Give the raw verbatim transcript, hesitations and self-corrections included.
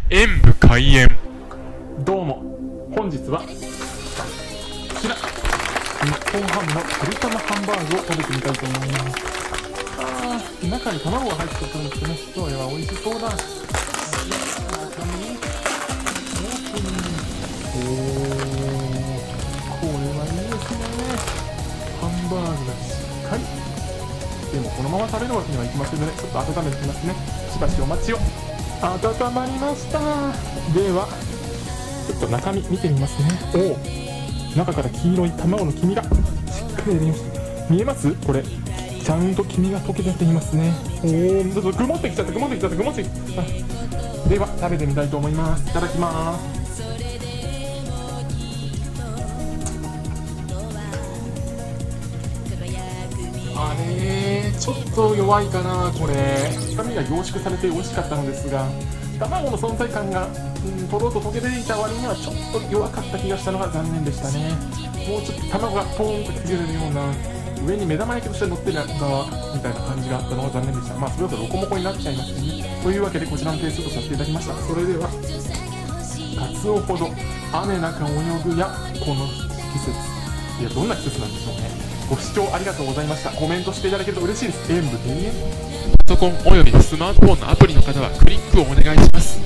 演武開演。 どうも、本日はこちら日本ハムのてるたまハンバーグを食べてみたいと思います。あー、中に卵が入ってくるんですね。どれは美味しそうだ。中身オープン。おー、これはいいですね。ハンバーグがしっかり。でもこのまま食べるわけにはいきませんので、ちょっと温めてきますね。しばしお待ちを。温まりました。ではちょっと中身見てみますね。おお、中から黄色い卵の黄身がしっかり出てきました。見えます？これちゃんと黄身が溶け出ていますね。おお、ちょっと曇ってきちゃった曇ってきちゃった曇ってきちゃった。では食べてみたいと思います。いただきます。あれー、ちょっと弱いかな。これ深みが凝縮されて美味しかったのですが、卵の存在感が、うん、とろうと溶け出ていた割にはちょっと弱かった気がしたのが残念でしたね。もうちょっと卵がポーンと崩れるような、上に目玉焼きとして乗ってる側みたいな感じがあったのが残念でした。まあそれだとロコモコになっちゃいましたね。というわけでこちらの点数とさせていただきました。それではカツオほど雨中泳ぐやこの季節、いやどんな季節なんでしょうね。ご視聴ありがとうございました。コメントしていただけると嬉しいです。演武閉園。 パソコンおよびスマートフォンのアプリの方はクリックをお願いします。